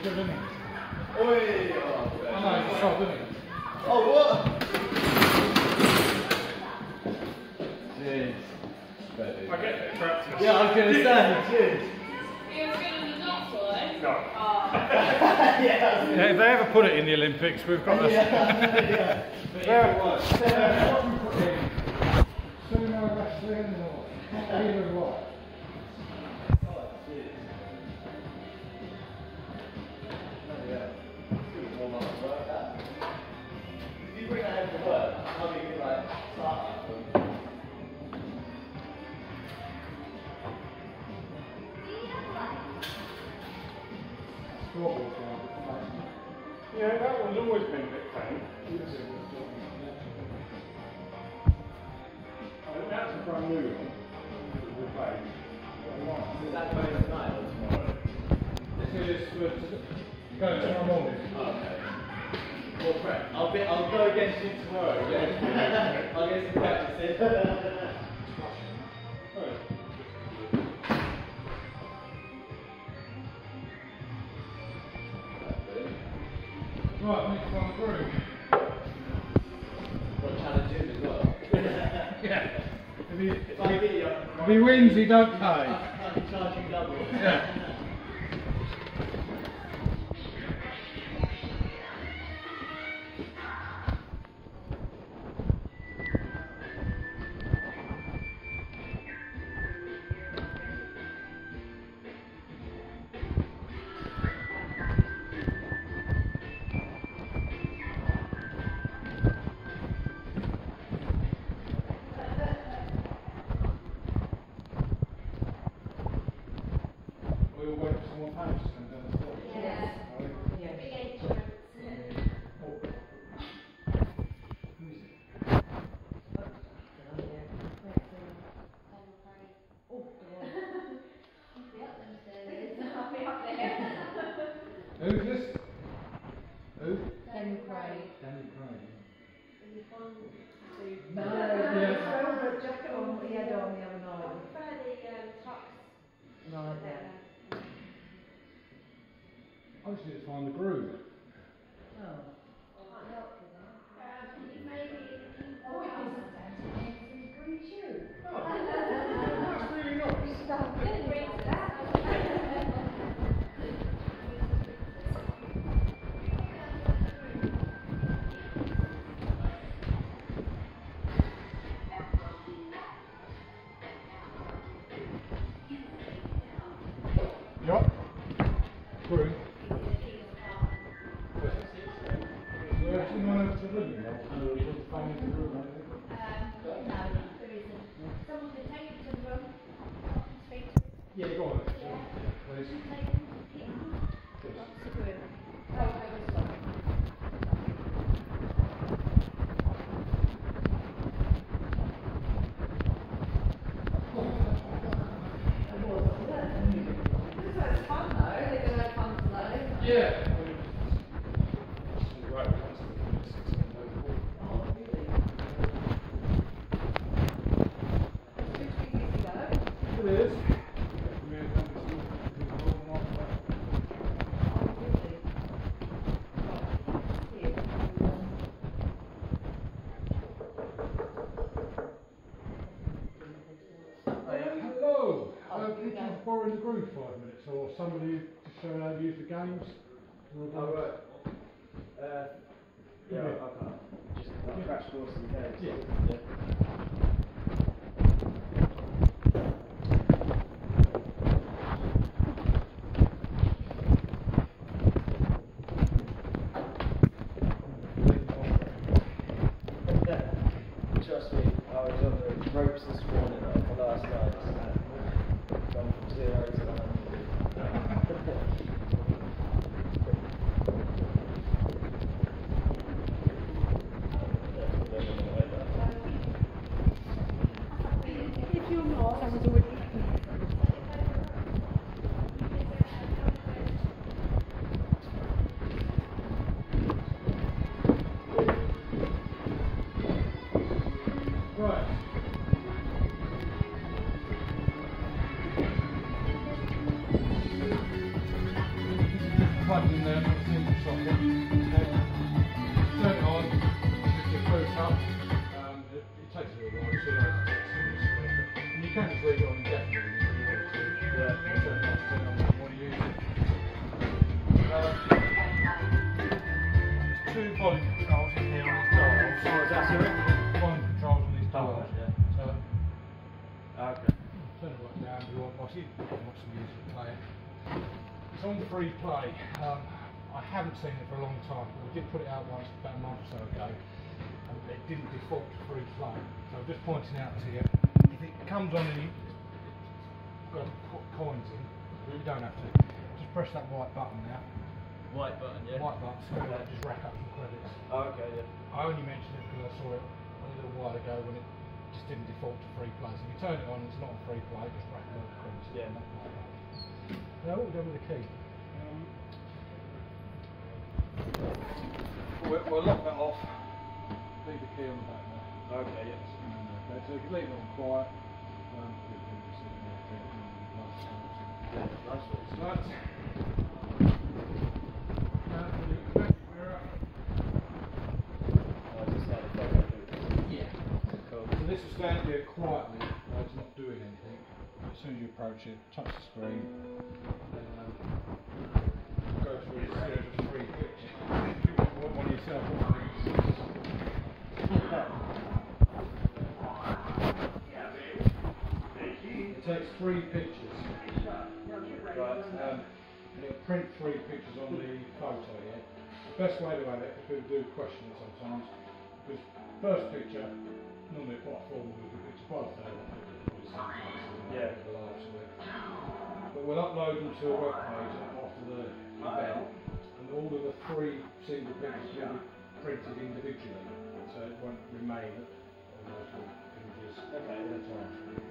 good, isn't it? Oi! Oh, I know, it's soft, isn't it? oh, what? Jeez. I get a bit trapped. Yeah, I was going to say, jeez. You're good in the knots, or eh? No. Yeah, if they ever put it in the Olympics, we've got a... Yeah, what? Sumo wrestling or either what? If you bring that home to work, how do you like start that from? Yeah, that one's always been a bit tame. I think that's a brand new one. We'll play. Is that going tonight or tomorrow? This is for going tomorrow morning. Okay. Well, Brett, I'll go against you tomorrow. Yeah. I'll get some practice in. Right, next one through. Got to challenge him as well. Yeah. If I get you, If he wins, he don't pay. I can charge you double. Yeah. We'll wait for some more punches to come down the stairs. Who's this? Who? Daniel Craig. Daniel Craig. No, Yeah. velvet jacket on what he had on the other night. I prefer the tux. Right there. I just need to find the groove. Oh. Maybe. Oh, it was green shoe. Oh, that's really nice. Yup. Groove. So actually one of the living room. Find the groove, I think. No, there isn't. Someone could take it to the room. Speak to Yeah, go on. Please. Yeah. It is. Hello. Could you borrow the groove 5 minutes, or somebody to show how to use the games? Oh, right. Yeah, I can't. Just like crash course in games. Yeah. Trust me, I was on the ropes this morning for last night. Gone from 0 to 100. plugged in there, got a single socket. Okay. Turn it on, just boot up. It takes a little while, you see how it's and you can just leave it on indefinitely if you want to. Yeah. Turn it on when you want to use it. There's two volume controls in here on these dials. Oh, is that Surrey? Volume controls on these dials. Yeah. So, Okay. turn it right down if you want. I see watch the music playing. It's on free play. I haven't seen it for a long time, but we did put it out once about a month or so ago, and it didn't default to free play. So I'm just pointing out to you, if it comes on and you've got to put coins in, you don't have to. Just press that white button now. White button, yeah. White button, so it'll just rack up some credits. Oh, okay, yeah. I only mentioned it because I saw it a little while ago when it just didn't default to free play. So if you turn it on, it's not on free play, just rack up the credits. Yeah. Now what we've done with the key? We'll lock that off. Leave the key on the back there. Okay, yeah. Okay, so you can leave it on quiet. Yeah, nice one. So that's yeah. Cool. So this will stand here quietly while it's not doing anything. As soon as you approach it, touch the screen, go through a series of 3 pictures. If you want one yourself, it takes 3 pictures. Right, and it'll print 3 pictures on the photo here. The best way to have it, because people do question it sometimes, because first picture, normally quite formal with the picture by the day, yeah. But we'll upload them to a web page after the event, and all of the 3 single pictures will be printed individually, so it won't remain on those images all the time.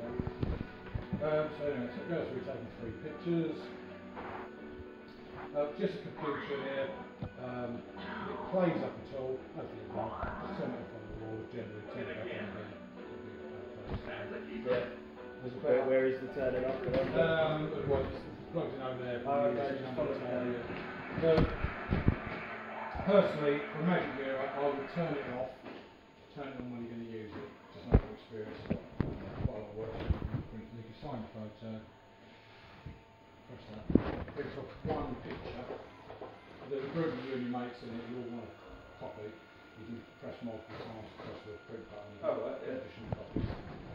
So anyway, so it goes through taking 3 pictures. Just a computer here. It plays up until hopefully it won't. Just turn it off on the wall generally, turn it back on again. Yeah. Where is the turning off? Well, it's plugged in over there. So, personally, for a Magic Mirror, I would turn it off, turn it on when you're going to use it. Just not an experience. Quite a lot of work. You can sign the photo, press that, prints off 1 picture. The group of you and your mates in it, you all want to copy. You can press multiple times to press the print button. Oh, right, yeah. Additional copies.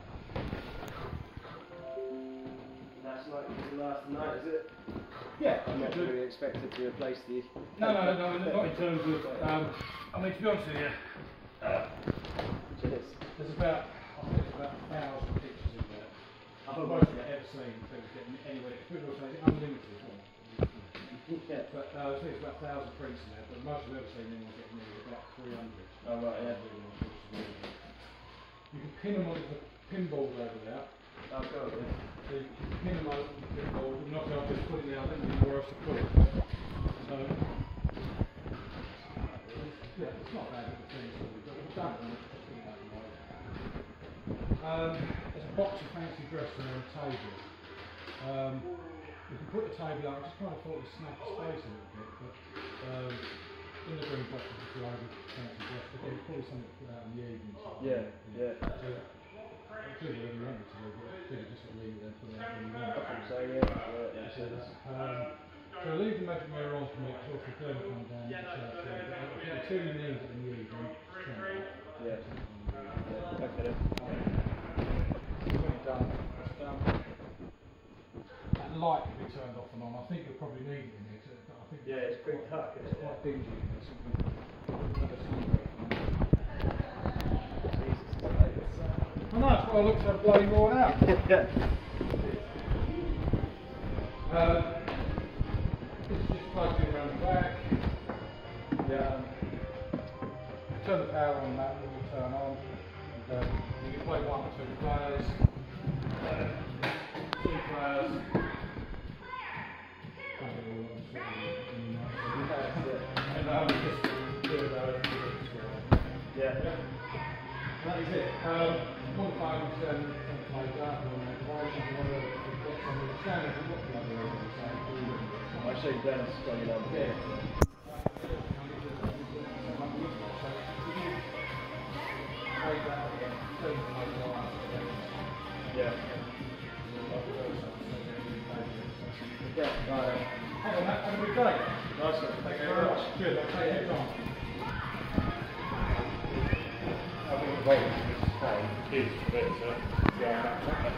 That's likely to last the night, is it? Yeah, I'm not really expected to replace the... No, not in terms of, I mean, to be honest with you, Cheers. there's about, I think it's about 1,000 pictures in there. Oh, Most of it I've ever seen, people getting anywhere, people say it's unlimited, isn't it? Yeah. But I think it's about 1,000 prints in there, but most I've ever seen anyone getting nearly about 300. Oh, right, yeah. You can pin them onto the pinballs over there. Oh, God, yeah. So you can pin them over the pinball, and not I'll just put it there, I don't know where else to put it. So, yeah, it's not bad little things that we've done, but we've done it, just put it back in the way. There's a box of fancy dress there on a table. You can put the table out, I just kind of thought it snapped the space a little bit, but in the green box is the over fancy dress, but there's probably something to put out in the evening. Yeah, yeah. Do it when you want it to do, but just leave it there, put it out when you want it. So, yeah. So leave the Magic Mirror on for me, because if you're going to come down, until you need it in the evening, turn it off. Yeah. Okay. When it's done, it's done. That light can be turned off and on. I think you'll probably need it in here. I think Yeah, it's pretty dark. It's quite dingy in there. I know, that's why I looked so bloody worn out. Yeah. It's just plugged in around the back. Yeah. Turn the power on that, it will turn on. And, you can play 1 or 2 players. 2 players. And just do those. Yeah. That is it. One phone, something like that, or an advice, if you want to get some of the standards, and what the other is, show you Ben going down here. Yeah. Yeah, right. Hang on, have a good day. Nice one. Thank you very much. Cheers, I'll take your time. I think the volume is fine. The kids a bit, so yeah, that's fine.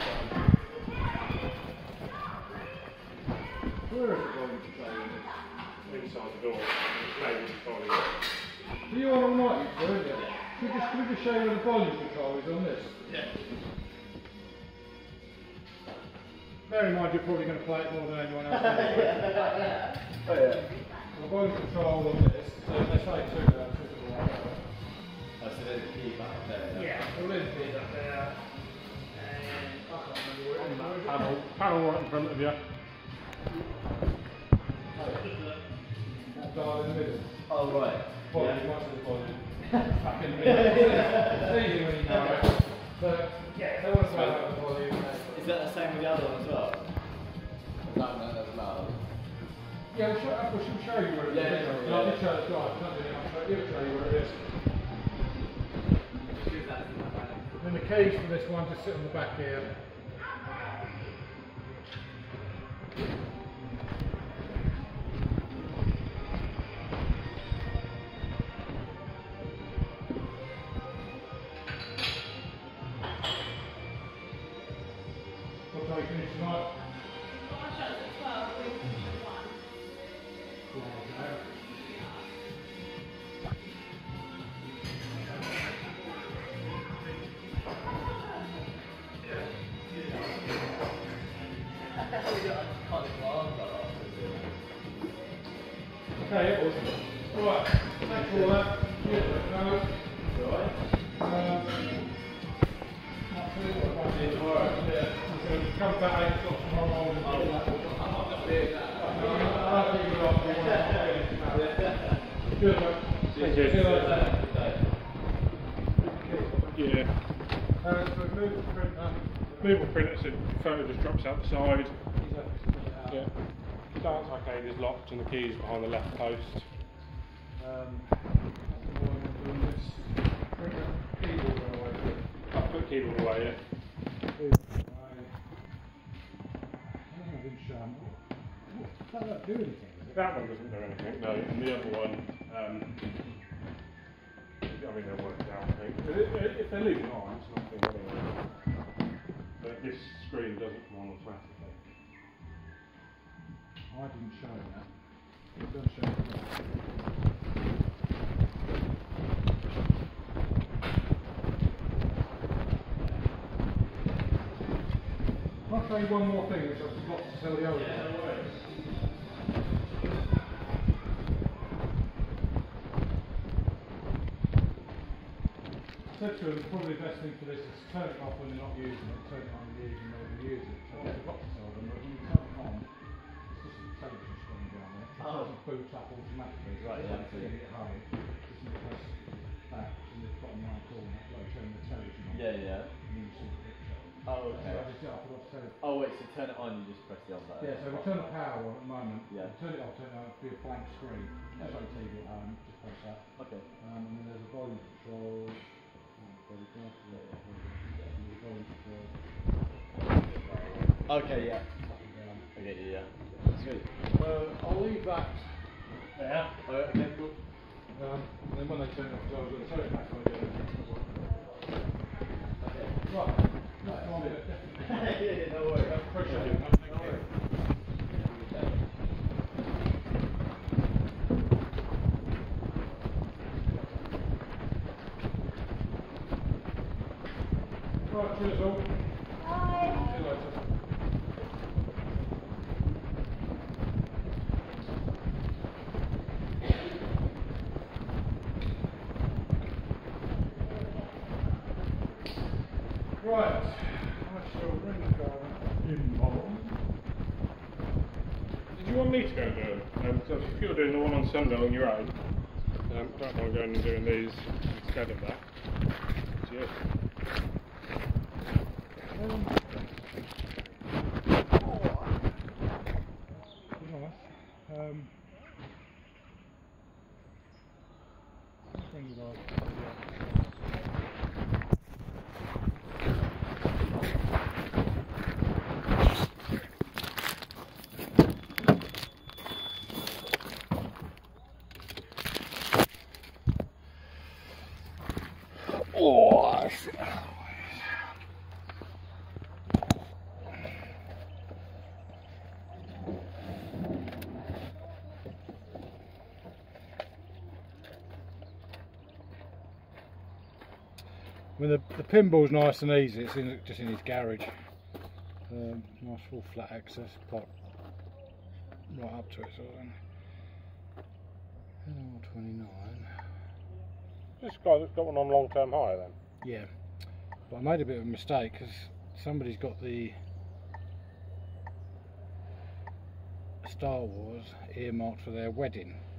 Where is the volume control? Inside the door. It's maybe controlling it. Do you want all night, you two, isn't it? Can we just show you where the volume control is on this? Yeah. Bear in mind you're probably going to play it more than anyone else. Oh yeah. The volume control on this, so they say two there, two to one. Oh, so there's a key back up there. Yeah, the lid bit up there. And I can't remember where it is. Panel right in front of you. That dial in the middle. Oh right. Volume, Yeah. much of the volume. Back in the middle. It's easy when you know it. But yeah, they want to play about the volume. Is that the same with the other one as well? No, that's not. Yeah, we'll show you where it is. Yeah, I did show the guy, not really much, but he'll show you where it is. And the keys for this one just sit on the back here. What time you finish tonight? Okay, it was. Alright, thanks for all that. Cheers, no. Right. I'll tell you what I did. Alright, yeah. So come back, got tomorrow morning. I'm not going to do that. I'll keep you off. Good, mate. Cheers. See you later. Yeah. So move the printer. Movable printer, so the photo just drops out the side. Yeah. Dance arcade is locked and the key is behind the left post. I'll put the keyboard away, yeah. That won't do anything. That one doesn't do anything, no. And the other one, I mean, they'll work it out, I think. If they leave it on, it's not doing anything. But this screen doesn't come on automatically. I didn't show that. It does show that. I'll show you one more thing which I forgot to tell the others. Yeah, no worries. I said to them, probably the best thing for this is to turn it off when they're not using it, turn it on when they're using it, when they're using it. So I forgot to tell them, but when you turn it on, it's just a television screen down there. It doesn't boot up automatically. So Right, it's yeah, like sitting at home. Just you press that in the bottom right corner, like turn the television on. Yeah, yeah. And you see the picture. Oh, So okay. I just forgot to tell you. Oh wait, so turn it on, you just press the on button. Yeah, so if we turn the power on at the moment, Yeah. turn it off, turn it on, it'll be a blank screen. Just like TV at home, just press that. Okay. And then there's a volume control. Okay, yeah. I get you, yeah. Sweet. I'll leave that there. Okay, cool. And then when they turn it off, I was going to turn it back on again. Right. That's on it. Yeah, no worries. Appreciate it. Thank you. Right, cheers all. Bye. See you later. Right, I shall ring the guy involved. Did you want me to go and do it? So if you're doing the one on Sunday on your own, don't mind going and doing these instead of that. So, yeah. Bring it on. Oh, shit. I mean, the pinball's nice and easy. It's just in his garage. Nice full flat access, pot right up to it, sort of thing. 29. This guy that's got one on long-term hire then? Yeah, but I made a bit of a mistake because somebody's got the Star Wars earmarked for their wedding.